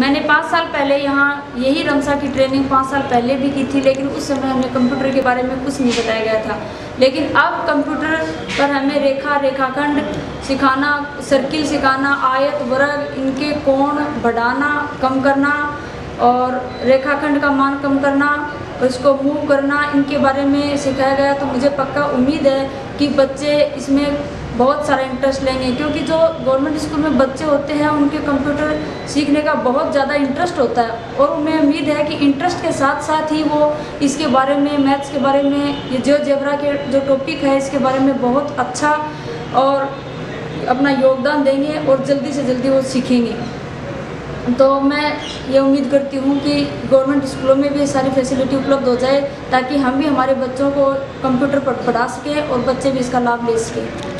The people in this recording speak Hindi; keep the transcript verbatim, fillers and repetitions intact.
मैंने पाँच साल पहले यहाँ यही रमसा की ट्रेनिंग पाँच साल पहले भी की थी, लेकिन उस समय हमें कंप्यूटर के बारे में कुछ नहीं बताया गया था। लेकिन अब कंप्यूटर पर हमें रेखा रेखाखंड सिखाना, सर्किल सिखाना, आयत वर्ग, इनके कोण बढ़ाना कम करना और रेखाखंड का मान कम करना, उसको मूव करना, इनके बारे में सिखाया गया। तो मुझे पक्का उम्मीद है कि बच्चे इसमें बहुत सारा इंटरेस्ट लेंगे, क्योंकि जो गवर्नमेंट स्कूल में बच्चे होते हैं उनके कंप्यूटर सीखने का बहुत ज़्यादा इंटरेस्ट होता है और उन्हें उम्मीद है कि इंटरेस्ट के साथ साथ ही वो इसके बारे में, मैथ्स के बारे में, ये जो जेब्रा के जो टॉपिक है इसके बारे में बहुत अच्छा और अपना योगदान देंगे और जल्दी से जल्दी वो सीखेंगे। तो मैं ये उम्मीद करती हूँ कि गवर्नमेंट स्कूलों में भी ये सारी फैसिलिटी उपलब्ध हो जाए, ताकि हम भी हमारे बच्चों को कंप्यूटर पर पढ़ा सकें और बच्चे भी इसका लाभ ले सकें।